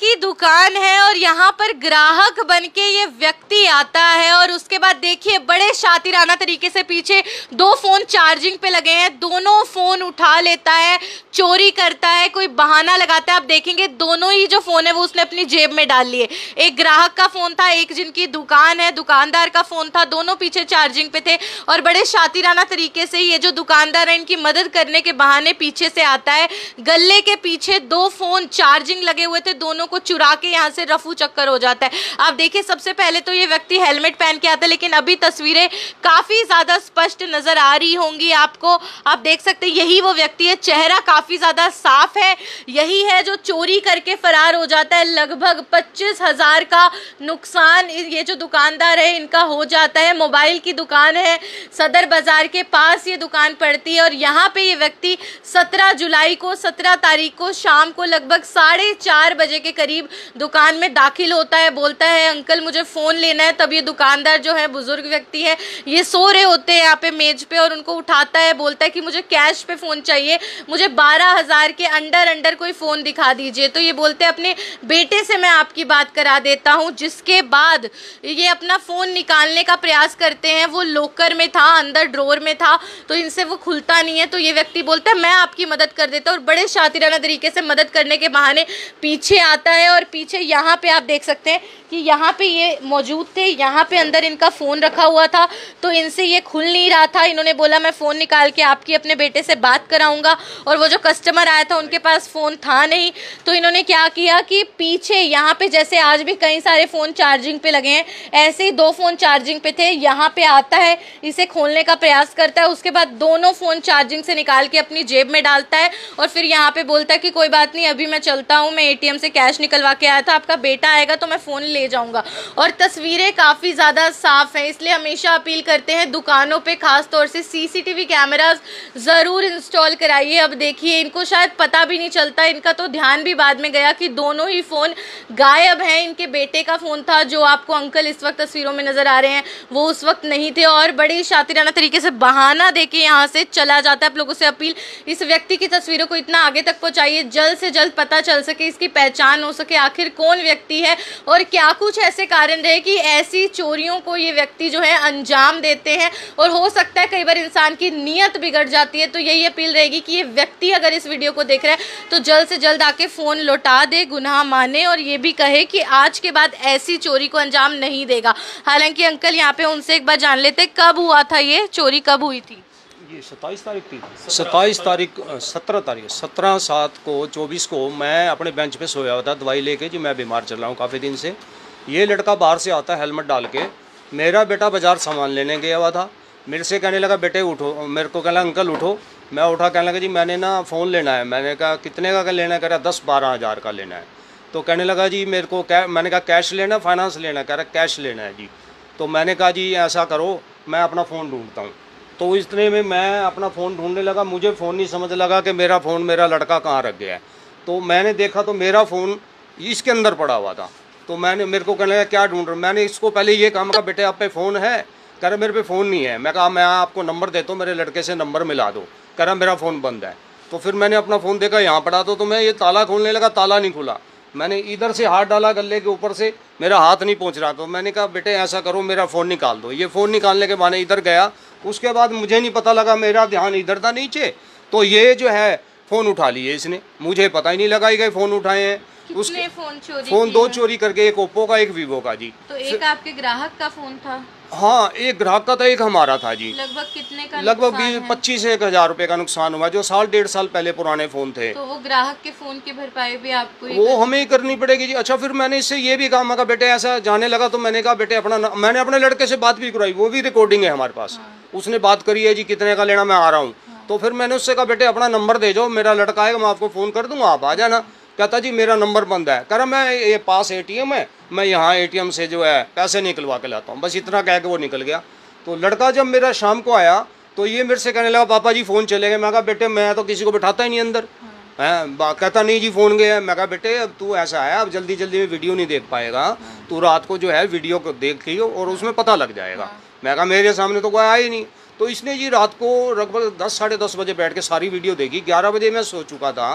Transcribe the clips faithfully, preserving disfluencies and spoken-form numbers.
की दुकान है और यहाँ पर ग्राहक बनके ये व्यक्ति आता है और उसके बाद देखिए बड़े शातिराना तरीके से पीछे दो फोन चार्जिंग पे लगे हैं, दोनों फोन उठा लेता है, चोरी करता है, कोई बहाना लगाता है। आप देखेंगे दोनों ही जो फोन है वो उसने अपनी जेब में डाल लिए। एक ग्राहक का फोन था, एक जिनकी दुकान है दुकानदार का फोन था, दोनों पीछे चार्जिंग पे थे और बड़े शातिराना तरीके से ये जो दुकानदार है इनकी मदद करने के बहाने पीछे से आता है। गले के पीछे दो फोन चार्जिंग लगे हुए थे, दोनों को चुरा के यहाँ से रफू चक्कर हो जाता है। आप देखिए सबसे पहले तो ये व्यक्ति हेलमेट पहन के आता है, लेकिन अभी तस्वीरें काफी ज्यादा स्पष्ट नजर आ रही होंगी आपको। आप देख सकते हैं यही वो व्यक्ति है, चेहरा काफी ज्यादा साफ है, यही है जो चोरी करके फरार हो जाता है। लगभग पच्चीस हजार का नुकसान ये जो दुकानदार है इनका हो जाता है। मोबाइल की दुकान है, सदर बाजार के पास ये दुकान पड़ती है और यहाँ पे ये व्यक्ति सत्रह जुलाई को सत्रह तारीख को शाम को लगभग साढ़े चार बजे के करीब दुकान में दाखिल होता है। बोलता है अंकल मुझे फ़ोन लेना है। तब ये दुकानदार जो है बुजुर्ग व्यक्ति है, ये सो रहे होते हैं यहाँ पे मेज पे और उनको उठाता है, बोलता है कि मुझे कैश पे फ़ोन चाहिए, मुझे बारह हज़ार के अंडर अंडर कोई फ़ोन दिखा दीजिए। तो ये बोलते हैं अपने बेटे से मैं आपकी बात करा देता हूँ। जिसके बाद ये अपना फ़ोन निकालने का प्रयास करते हैं, वो लॉकर में था, अंदर ड्रॉर में था, तो इनसे वो खुलता नहीं है। तो ये व्यक्ति बोलता है मैं आपकी मदद कर देता हूँ और बड़े शातिराना तरीके से मदद करने के बहाने पीछे आता है और पीछे यहाँ पे आप देख सकते हैं कि यहाँ पे ये मौजूद थे, यहाँ पे अंदर इनका फ़ोन रखा हुआ था, तो इनसे ये खुल नहीं रहा था। इन्होंने बोला मैं फ़ोन निकाल के आपकी अपने बेटे से बात कराऊंगा और वो जो कस्टमर आया था उनके पास फ़ोन था नहीं। तो इन्होंने क्या किया कि पीछे यहाँ पे जैसे आज भी कई सारे फ़ोन चार्जिंग पे लगे हैं, ऐसे ही दो फ़ोन चार्जिंग पे थे, यहाँ पे आता है, इसे खोलने का प्रयास करता है, उसके बाद दोनों फ़ोन चार्जिंग से निकाल के अपनी जेब में डालता है और फिर यहाँ पे बोलता है कि कोई बात नहीं अभी मैं चलता हूँ, मैं एटीएम से कैश निकलवा के आया था, आपका बेटा आएगा तो मैं फ़ोन ले जाऊँगा। और तस्वीरें काफ़ी ज़्यादा साफ़ हैं, इसलिए हमेशा अपील करते हैं दुकानों पे खास तौर से सीसीटीवी कैमरास ज़रूर इंस्टॉल कराइए। अब देखिए इनको शायद पता भी नहीं चलता, इनका तो ध्यान भी बाद में गया कि दोनों ही फ़ोन गायब हैं। इनके बेटे का फ़ोन था जो आपको अंकल इस वक्त तस्वीरों में नज़र आ रहे हैं, वो उस वक्त नहीं थे और बड़ी शातिराना तरीके से बहाना देके यहाँ से चला जाता है। आप लोगों से अपील, इस व्यक्ति की तस्वीरों को इतना आगे तक पहुँचाइए, जल्द से जल्द पता चल सके, इसकी पहचान हो सके आखिर कौन व्यक्ति है और क्या कुछ ऐसे कारण रहे कि ऐसी चोरियों को ये व्यक्ति जो है अंजाम देते हैं। और हो सकता है कई बार इंसान की नीयत बिगड़ जाती है। तो यही अपील रहेगी कि ये व्यक्ति अगर इस वीडियो को देख रहा है तो जल्द से जल्द आके फ़ोन लौटा दे, गुनाह माने और ये भी कहे कि आज के बाद ऐसी चोरी को अंजाम नहीं देगा। हालांकि अंकल यहाँ पे उनसे एक बार जान लेते, कब हुआ था ये चोरी, कब हुई थी? ये सत्ताईस तारीख थी, सत्ताईस तारीख सत्रह तारीख सत्रह सात को चौबीस को मैं अपने बेंच पे सोया हुआ था दवाई लेके जी, मैं बीमार चल रहा हूँ काफ़ी दिन से। ये लड़का बाहर से आता है हेलमेट डाल के, मेरा बेटा बाज़ार सामान लेने गया हुआ था, मेरे से कहने लगा बेटे उठो, मेरे को कहना अंकल उठो, मैं उठा, कहने लगा जी मैंने ना फ़ोन लेना है। मैंने कहा कितने का लेना है? कह रहा दस बारह हज़ार का लेना है। तो कहने लगा जी मेरे को कै मैंने कहा कैश लेना है फाइनेंस लेना है? कह रहा कैश लेना है जी। तो मैंने कहा जी ऐसा करो मैं अपना फ़ोन ढूंढता हूँ। तो इतने में मैं अपना फ़ोन ढूंढने लगा, मुझे फ़ोन नहीं समझ लगा कि मेरा फ़ोन मेरा लड़का कहाँ रख गया है। तो मैंने देखा तो मेरा फ़ोन इसके अंदर पड़ा हुआ था। तो मैंने मेरे को कहने लगा क्या ढूंढ रहा हूँ? मैंने इसको पहले ये कहा, मैं बेटे आप पे फ़ोन है? कह रहा मेरे पे फ़ोन नहीं है। मैं कहा मैं आपको नंबर देता हूँ, मेरे लड़के से नंबर मिला दो। कह रहा मेरा फ़ोन बंद है। तो फिर मैंने अपना फ़ोन देखा यहाँ पड़ा तो, तो मैं ये ताला खोलने लगा, ताला नहीं खुला। मैंने इधर से हाथ डाला गले के ऊपर से, मेरा हाथ नहीं पहुँच रहा। तो मैंने कहा बेटे ऐसा करो मेरा फ़ोन निकाल दो। ये फ़ोन निकालने के बाद इधर गया, उसके बाद मुझे नहीं पता लगा, मेरा ध्यान इधर था नीचे, तो ये जो है फ़ोन उठा लिए इसने, मुझे पता ही नहीं लगा कि फ़ोन उठाए हैं। उसने फ़ोन चोरी फ़ोन दो चोरी करके, एक ओप्पो का एक वीवो का जी। तो एक आपके ग्राहक का फ़ोन था? हाँ एक ग्राहक का था, एक हमारा था जी। लगभग कितने का? लगभग बीस पच्चीस एक हज़ार रुपये का नुकसान हुआ, जो साल डेढ़ साल पहले पुराने फ़ोन थे। तो वो ग्राहक के फ़ोन की भरपाई भी आपको ही वो हमें ही करनी पड़ेगी जी। अच्छा फिर मैंने इससे ये भी कहा, मैं कहा बेटे ऐसा जाने लगा तो मैंने कहा बेटे अपना, मैंने अपने लड़के से बात भी कराई, वो भी रिकॉर्डिंग है हमारे पास। हाँ। उसने बात करी है जी कितने का लेना, मैं आ रहा हूँ। हाँ। तो फिर मैंने उससे कहा बेटे अपना नंबर दे जाओ, मेरा लड़का आएगा मैं आपको फ़ोन कर दूँगा, आप आ जाना। कहता जी मेरा नंबर बंद है। कह रहा मैं ये पास एटीएम है, मैं यहाँ एटीएम से जो है पैसे निकलवा के लाता हूँ। बस इतना कह के वो निकल गया। तो लड़का जब मेरा शाम को आया तो ये मेरे से कहने लगा पापा जी फ़ोन चले गए। मैं कहा बेटे मैं तो किसी को बिठाता ही नहीं अंदर। हैं कहता नहीं जी फ़ोन गया है। मैं कहा बेटे अब तू ऐसा है, अब जल्दी जल्दी में वीडियो नहीं देख पाएगा, तू रात को जो है वीडियो को देख लियो और उसमें पता लग जाएगा। मैं कहा मेरे सामने तो कोई आया ही नहीं। तो इसने जी रात को लगभग दस साढ़े दस बजे बैठ के सारी वीडियो देखी। ग्यारह बजे मैं सो चुका था,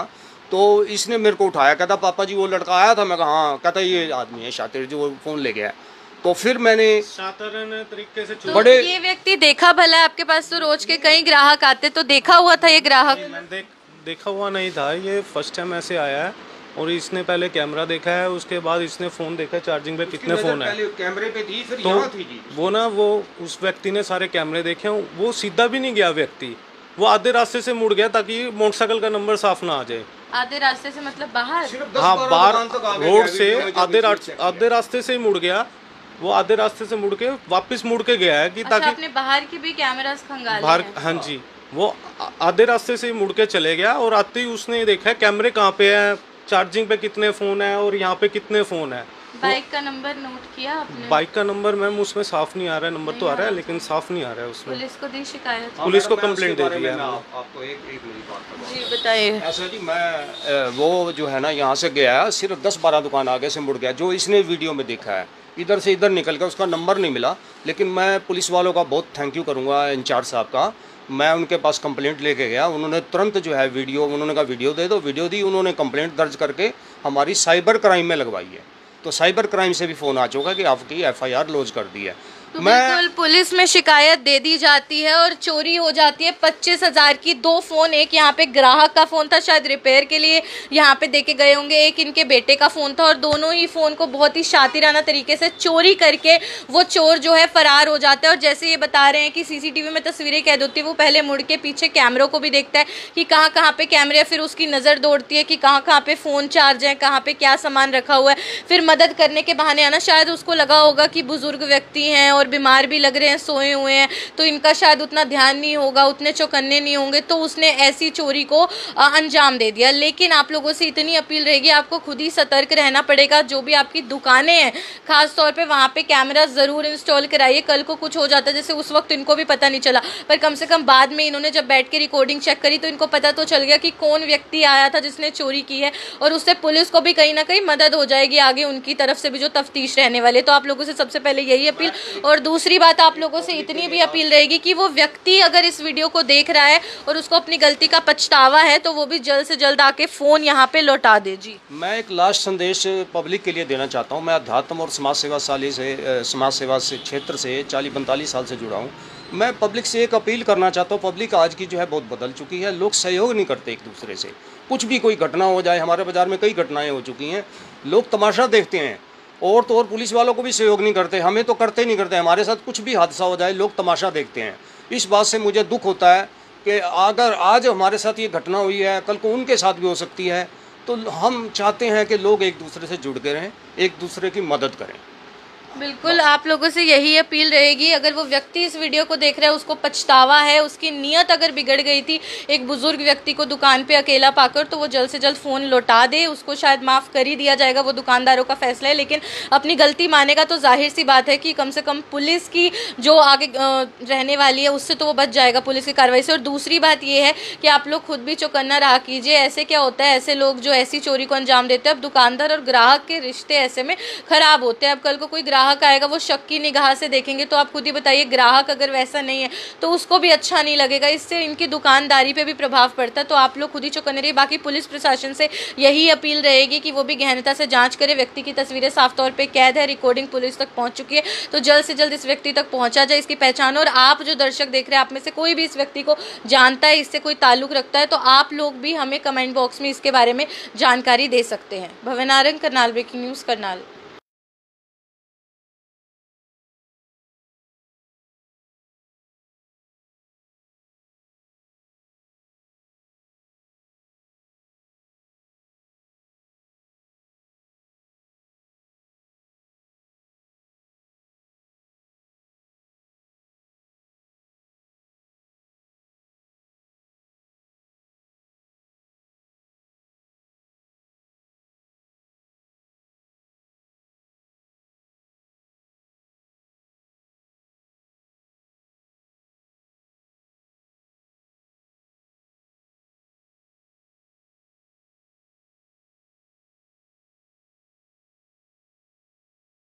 तो इसने मेरे को उठाया, कहता पापा जी वो लड़का आया था। मैं कहा हाँ। कहता ये आदमी है शातिर जो फ़ोन ले गया। तो फिर मैंने साधारण तरीके से तो बड़े ये व्यक्ति देखा भला आपके पास तो रोज के कई ग्राहक आते, तो देखा हुआ था ये ग्राहक? मैंने देख, देखा हुआ नहीं था, ये फर्स्ट टाइम ऐसे आया है। और इसने पहले कैमरा देखा है, उसके बाद इसने फ़ोन देखा चार्जिंग पे कितने फ़ोन है। कैमरे पे थी, फिर तो यहाँ थी जी। वो ना वो उस व्यक्ति ने सारे कैमरे देखे, वो सीधा भी नहीं गया व्यक्ति, वो आधे रास्ते से मुड़ गया ताकि मोटरसाइकिल का नंबर साफ ना आ जाए। आधे रास्ते से मतलब बाहर? हाँ, बाहर रोड से आधे आधे रास्ते से ही मुड़ गया। वो आधे रास्ते से मुड़ के वापस मुड़ के गया है कि अच्छा, ताकि आपने बाहर की भी कैमरास खंगाले बाहर। हैं? हाँ जी, वो आधे रास्ते से ही मुड़ के चले गया और आते ही उसने देखा कैमरे कहाँ पे है, चार्जिंग पे कितने फ़ोन है और यहाँ पे कितने फ़ोन है। बाइक का नंबर नोट किया आपने? बाइक का नंबर मैम उसमें साफ नहीं आ रहा है, नंबर तो आ रहा है लेकिन साफ नहीं आ रहा है उसमें। पुलिस को दी शिकायत? पुलिस को कंप्लेंट दे दी है। आपको एक एक मेरी बात बताऊं। जी बताइए। ऐसा जी, मैं वो जो है ना यहाँ से गया, सिर्फ दस बारह दुकान आगे से मुड़ गया। जो इसने वीडियो में देखा है, इधर से इधर निकल गया, उसका नंबर नहीं मिला। लेकिन मैं पुलिस वालों का बहुत थैंक यू करूँगा, इंचार्ज साहब का। मैं उनके पास कंप्लेंट लेके गया, उन्होंने तुरंत जो है वीडियो, उन्होंने कहा वीडियो दे दो, वीडियो दी। उन्होंने कंप्लेंट दर्ज करके हमारी साइबर क्राइम में लगवाई है। तो साइबर क्राइम से भी फ़ोन आ चुका है कि आपकी एफ आई आर लॉन्च कर दी है। तो मैं बिल्कुल पुलिस में शिकायत दे दी जाती है और चोरी हो जाती है पच्चीस हजार की। दो फोन, एक यहाँ पे ग्राहक का फोन था, शायद रिपेयर के लिए यहाँ पे देके गए होंगे, एक इनके बेटे का फोन था, और दोनों ही फोन को बहुत ही शातिराना तरीके से चोरी करके वो चोर जो है फरार हो जाता है। और जैसे ये बता रहे हैं कि सीसीटीवी में तस्वीरें कैद होती है, वो पहले मुड़ के पीछे कैमरों को भी देखता है कि कहाँ कहाँ पे कैमरे है, फिर उसकी नज़र दौड़ती है कि कहाँ कहाँ पे फ़ोन चार्ज है, कहाँ पे क्या सामान रखा हुआ है। फिर मदद करने के बहाने आना, शायद उसको लगा होगा कि बुजुर्ग व्यक्ति हैं और बीमार भी लग रहे हैं, सोए हुए हैं, तो इनका शायद उतना ध्यान नहीं होगा, उतने चौकन्ने नहीं होंगे, तो उसने ऐसी चोरी को अंजाम दे दिया। लेकिन आप लोगों से इतनी अपील रहेगी, आपको खुद ही सतर्क रहना पड़ेगा। जो भी आपकी दुकानें हैं, खास तौर पे वहाँ पे कैमरा ज़रूर इंस्टॉल कराइए। कल को कुछ हो जाता है, जैसे उस वक्त इनको भी पता नहीं चला, पर कम से कम बाद में इन्होंने जब बैठ के रिकॉर्डिंग चेक करी तो इनको पता तो चल गया कि कौन व्यक्ति आया था जिसने चोरी की है, और उससे पुलिस को भी कहीं ना कहीं मदद हो जाएगी आगे, उनकी तरफ से भी जो तफ्तीश रहने वाले। तो आप लोगों से सबसे पहले यही अपील, और दूसरी बात आप लोगों से इतनी भी अपील रहेगी कि वो व्यक्ति अगर इस वीडियो को देख रहा है और उसको अपनी गलती का पछतावा है, तो वो भी जल्द से जल्द आके फ़ोन यहाँ पे लौटा दे। जी, मैं एक लास्ट संदेश पब्लिक के लिए देना चाहता हूँ। मैं अध्यात्म और समाज सेवा साली से समाज सेवा से क्षेत्र से चालीस पैंतालीस साल से जुड़ा हूँ। मैं पब्लिक से एक अपील करना चाहता हूँ। पब्लिक आज की जो है बहुत बदल चुकी है, लोग सहयोग नहीं करते एक दूसरे से। कुछ भी कोई घटना हो जाए, हमारे बाज़ार में कई घटनाएँ हो चुकी हैं, लोग तमाशा देखते हैं, और तो और पुलिस वालों को भी सहयोग नहीं करते। हमें तो करते नहीं करते, हमारे साथ कुछ भी हादसा हो जाए लोग तमाशा देखते हैं। इस बात से मुझे दुख होता है कि अगर आज हमारे साथ ये घटना हुई है, कल को उनके साथ भी हो सकती है। तो हम चाहते हैं कि लोग एक दूसरे से जुड़ के रहें, एक दूसरे की मदद करें। बिल्कुल आप लोगों से यही अपील रहेगी, अगर वो व्यक्ति इस वीडियो को देख रहा है, उसको पछतावा है, उसकी नीयत अगर बिगड़ गई थी एक बुजुर्ग व्यक्ति को दुकान पे अकेला पाकर, तो वो जल्द से जल्द फ़ोन लौटा दे। उसको शायद माफ़ कर ही दिया जाएगा, वो दुकानदारों का फैसला है, लेकिन अपनी गलती मानेगा तो जाहिर सी बात है कि कम से कम पुलिस की जो आगे रहने वाली है उससे तो वो बच जाएगा, पुलिस की कार्रवाई से। और दूसरी बात ये है कि आप लोग खुद भी चौकन्ना रहा कीजिए। ऐसे क्या होता है, ऐसे लोग जो ऐसी चोरी को अंजाम देते हैं, अब दुकानदार और ग्राहक के रिश्ते ऐसे में ख़राब होते हैं। अब कल को कोई ग्राहक आएगा, वो शक की निगाह से देखेंगे, तो आप खुद ही बताइए, ग्राहक अगर वैसा नहीं है तो उसको भी अच्छा नहीं लगेगा, इससे इनकी दुकानदारी पे भी प्रभाव पड़ता है। तो आप लोग खुद ही चौकन्ने रहिए। बाकी पुलिस प्रशासन से यही अपील रहेगी कि वो भी गहनता से जांच करे। व्यक्ति की तस्वीरें साफ तौर पे कैद है, रिकॉर्डिंग पुलिस तक पहुंच चुकी है, तो जल्द से जल्द इस व्यक्ति तक पहुंचा जाए, इसकी पहचान। और आप जो दर्शक देख रहे हैं, आप में से कोई भी इस व्यक्ति को जानता है, इससे कोई ताल्लुक रखता है, तो आप लोग भी हमें कमेंट बॉक्स में इसके बारे में जानकारी दे सकते हैं। Bhavan Narang, Karnal breaking news, Karnal.